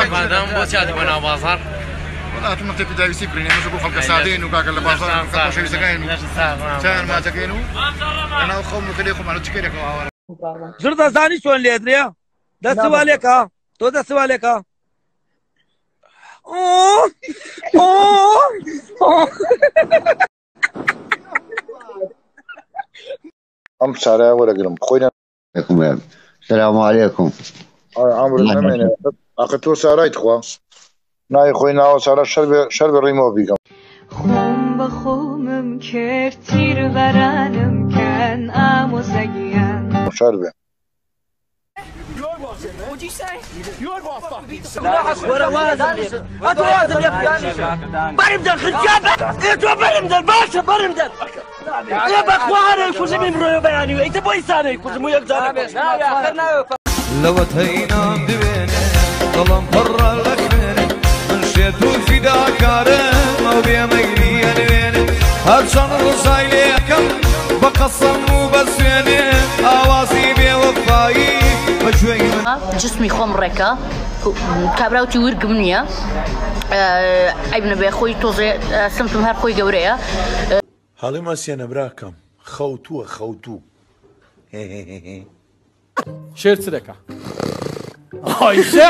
بادام بۆ چات بۆ ناو بازار والله تو منطقة داويسي بريني مش بقول خلق ساعتين وكاك البازار كل شيء سكاين سعر ما سكينو أنا أخوم وكليكم على تشكيلك زرد زاني شلون ليدريا دست عليك ها تو دست عليك ها أم سارة ولا قلم خوينا السلام عليكم عمرو الممين أقتلوا سارة يتخوا ناي خوينا وسارة شرب الريمو بيكم خم بخومم كرتير برانم كان آموزگيان شربه What'd you say? You're what fucking برمدن خجابة انتو برمدن باشا برمدن يا بخواني يفوز من رويو بياني انت بوي ساني يفوز مو يقدر لو تهينا دبيني ظلم برا لكبيني من شيتو في داكارم او بيميلي انويني هرشان الرسايلي كم بقصم وبسويني اواسي بوفاي جسمي خۆم ڕێکە کابراوتی ورگم نییە ئەیبنە بێ خۆی تۆزێ سمتم هەر خۆی گەورەیە هەڵی مەسیێنە براکەم خەوتووە خەوتوو شێر چ دەکا ئای شێر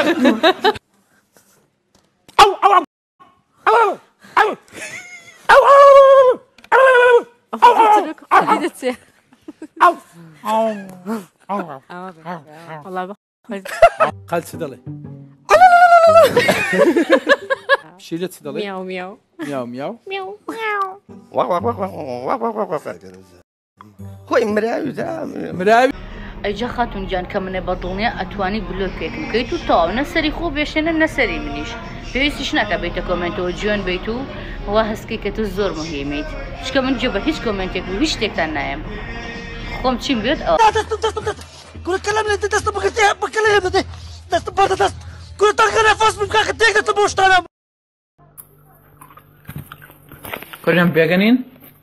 والله قال چ دەڵێ شیرە چ دەڵێ مياو مياو میاو میاو مياو خوي مراوي مراوی ئەیجا خاتون گیان کە منێ بەدڵنیە ئەتوانی بلۆکێکم بکەیت و تاو نەسەری خۆ بێشێنە نەسەری منیش پێویستیش ناکە بیتە کۆمنتەوە جوێن بیت و وا هەستکەی کە تو زۆر مهمیت چکە من جێ بە هیچ کۆمنتێک و هیچ شتێکتان نایم خۆم چیم بێت كل كلام اللي انت دست بكلام دست برضه دست كل طاقة نفس بمكاك تيجي تبوش ترى كلهم بيجانين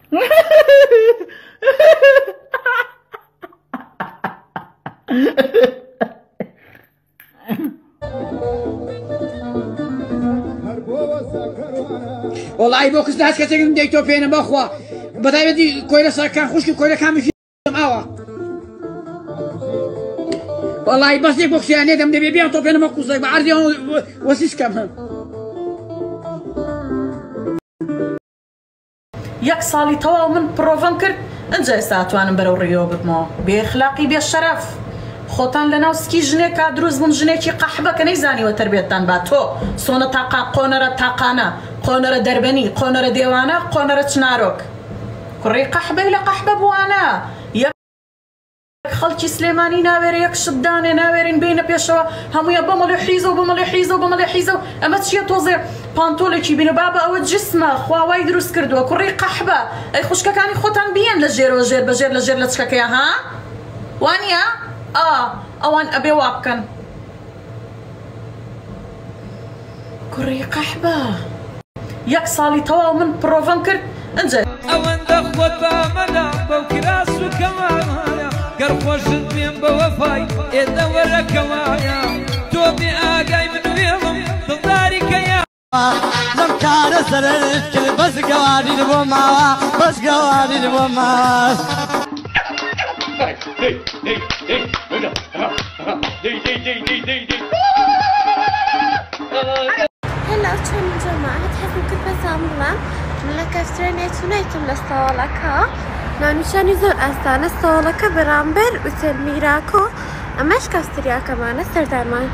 والله بوكس ناس كتير من ديتو فينا بأخوة بدأ بدي كويلة صار كان خوش كويلة كان في معه والله بس ديك بوكس يعني دم دبي بيان طوبين مقصود بعرضي وسيس كمان ياك صالي توا من بروفان كرت انجا ساعتوان برو ريو بما باخلاقي بالشرف خوتان لنا وسكي جنيك دروز من جنيكي قحبه كنيزاني وتربيتان باتو صونه طاقه قونره طاقانا قونره دربني قونره ديوانا قونره تشناروك كري قحبه الى قحبه بوانا خلچی سليماني ناوير ياك شداني ناويرين بين بيشوا همو يا بمل حيزو بمل حيزو بمل حيزو اما تشي توزي بانطولكي بين بابا او جسمه خواوي دروس كردو كري قحبه اي خوشكا كاني خوتان بيان لجير وجير بجير لجير لتشكاكيا ها وانيا اوان ابي وابكن كري قحبه ياك صالي توا من بروفان كرت انجا اوان دخوتا منا بوكراس وكمان قرخوش الدين بوفاي إذا ورك معايا توبي آقاي من ويهم تضاري كيا زمكار سرك بس قواري البوما بس قواري البوما هلا شلون جماعة تحسن كيف بسامرم من لك اشترينا تونيتم للصالكة نانوشانی زۆر ئاسانە سۆڵەکە بەرامبەر ئوتێل میراکۆ ئەمەش کاستریاکەمانە سەردارمان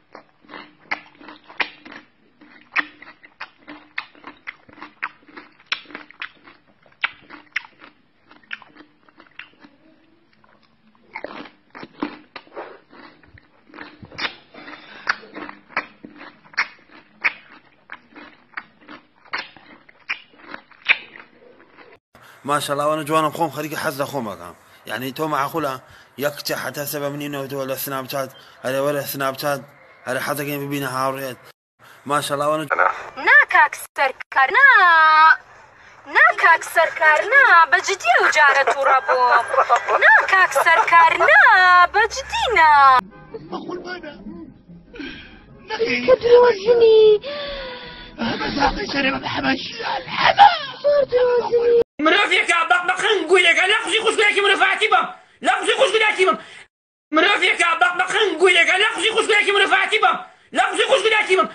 ما شاء الله وانا جوانا بخوم خليك حز خومك يعني تو مع خلا يكتح حتى سبب مني ولا سناب شات ولا سناب شات على حتى كان بينا هاوريت ما شاء الله وانا ناكاك سركارنا ناكاك سركارنا بجدي وجارة وربو ناكاك سركارنا بجدينا تدروزني مساقي سريع بحمش الحما مرافيك بقبقن نقول لك لا خصي خش لك مرافعتي بام لا خصي خش لك بام مرافيك بقبقن نقول لك لا خصي خش لك مرافعتي بام لا خصي خش لك بام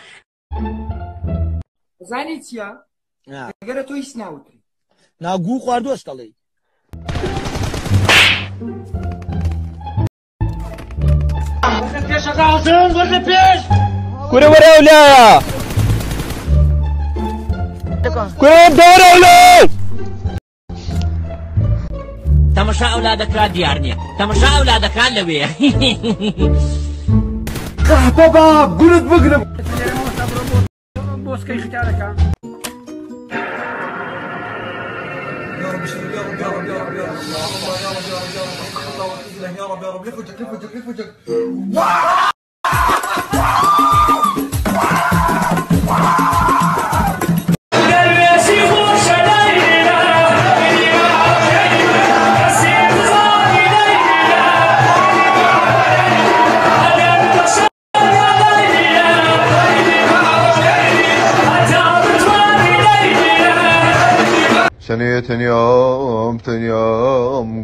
زانيتيا اگر تو هیچ ناوتری ناگو خواردو استڵی كورة ورا ولا كورة بدورة ولا تماشا أولادك لا ديارني تماشا أولادك لا لويه بابا قلت بقلب بوسكي اختيارك يا رب اشتري يا رب يا رب يا رب يا رب يا رب يا رب يفوتك يفوتك يفوتك ثانية يوم ثاني يوم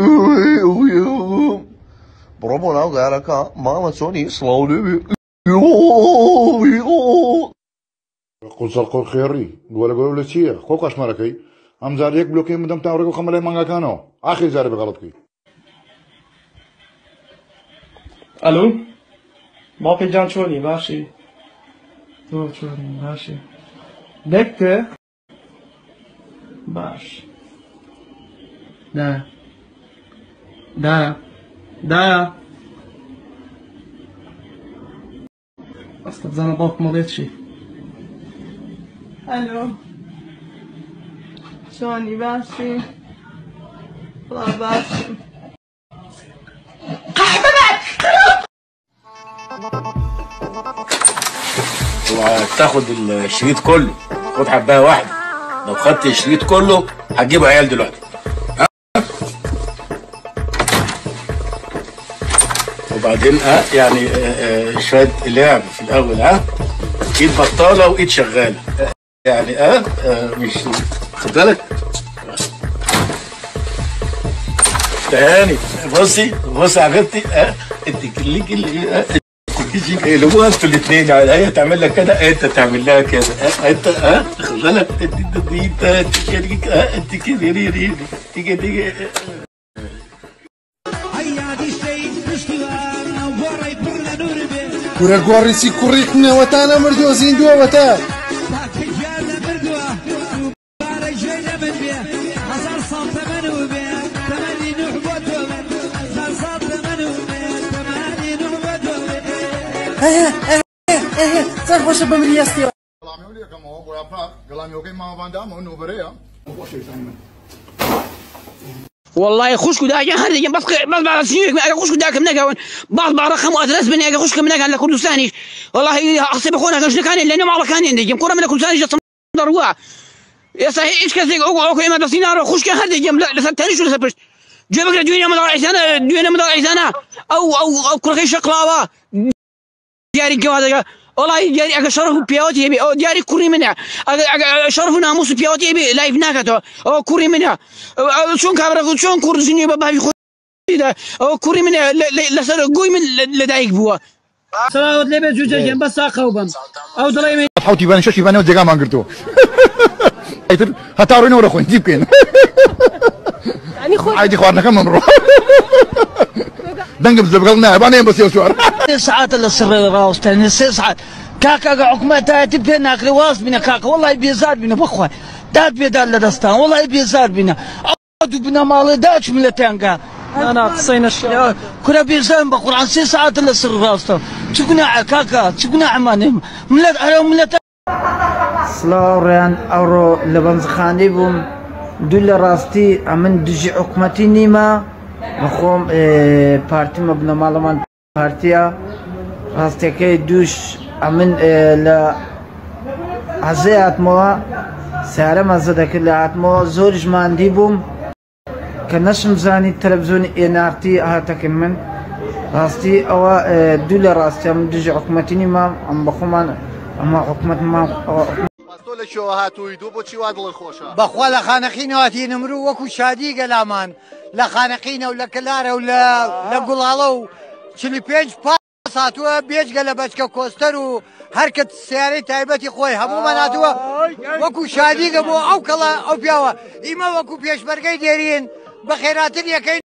قولي برافو ناو غيرك ماما سوني صلاولي قلت القول خيري ولا شيء خوك اش مالكي ام زاريك بلوكي مدام تاوريك وخملي مانغا كانوا اخي زاري بغلطكي الو باقي جان شوني ماشي تو شوني ماشي دكتور باش دا اصلا زمان باك مضيت شي الو شوني باشي والله باشي تاخد الشريط كله خد حبايه واحده لو خدت الشريط كله هتجيب عيال دلوقتي وبعدين يعني شويه لعب في الاول ايد بطاله وايد شغاله يعني مش خد بالك تاني بصي يا حبيبتي انت ليكي اللي يقلبوها انتوا الاثنين يعني هي تعمل لك كده انت تعمل لها كده انت خد بالك انت كده تيجي كورة قواريسي كوريكنا وتانا مردوزين دوا وتا صار خوش بملياستي والله خوشكو داجا هذا بس بعد سنين خوشكو داك منك بعض رقم وادرس بني خوشك منك على كردستاني والله احسب اخونا كاش كان لانه ما كان عندي كره من كردستاني جت دروا يا صحيح ايش كذا اوكي ما دسينا خوشك هذا جم لا ثاني شو سبت جابك دوينا مدار عيسانا دوينا مدار عيسانا او كره شقلاوه دياري كذا والله دياري اگه شرف بيوتي بي او دياري كوري منها شرف ناموس بيوتي بي لايف ناكتو او كوري منها شلون كابرا شلون كورزيني بابا في خوده او كوري منها لسر قوي من لدايك بوا صلاة لبس جوجا جنب ساقوبم او دلايمي حوتي بان شوشي بان ودغا ما قرتو هتاروني ورا خوين جيبكين يعني خو عادي خوارنا كم نروح دنقب زبقلنا بانين بس يوسوار ساعات السر راوستن 6 ساعات كاكا عقمتها تبينا رواس بنا كاكا والله بيزار بنا بخوا داد بيدال لدستان والله بيزار بنا عدو بنا مال داش ملتانكا انا قصينا الشيء كنا بيزار بقران 6 ساعات السر راوستن تقنع كاكا تقنع ماني ملت سلاوريان اورو لبنز خاني بوم دول راستي امن دجي حكومتي نيما مخوم بارتي مبنى مالمان بارتيا راستي كي دوش امن لا عزيات موا سعر مزدك اللي عتمو زورج ماندي بوم كنشم زاني التلفزيون انارتي هاتك من راستي أو دول راستي من دج حكومتني ما أم بخمان أما حكومة ما بەستۆ لە شێوە هاتووی دوو بۆچی وا دڵت خۆشە بەخوا لە خانەقینەوەتی نمرو وەکو شادی گەلامان لە خانەقینە و لە کلارە و لە گوڵاڵە و 45 پاس هاتووە بێجگە لە بەچکە کۆستەر و هەرکەت سیارەی تایبەتی خۆی هەموومان هاتووە وەکو شادیگە بۆ ئەو کەڵە ئەو پیاوە ئیمە وەکو پێشمەرگەی دێرین بە خێراتر یەکەین